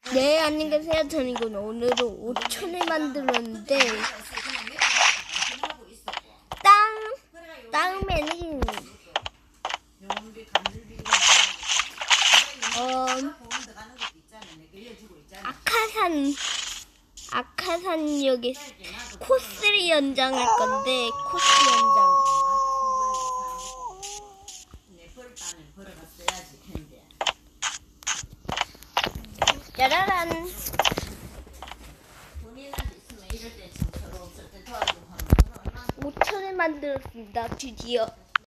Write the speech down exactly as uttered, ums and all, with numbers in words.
네, 안녕히 계세요. 저는 이건 오늘은 오천을 만들었는데 땅, 땅에는 어, 아카산 아카산역에 코스 연장할 건데 코스 연장 짜라란 오천을 만들었습니다. 드디어.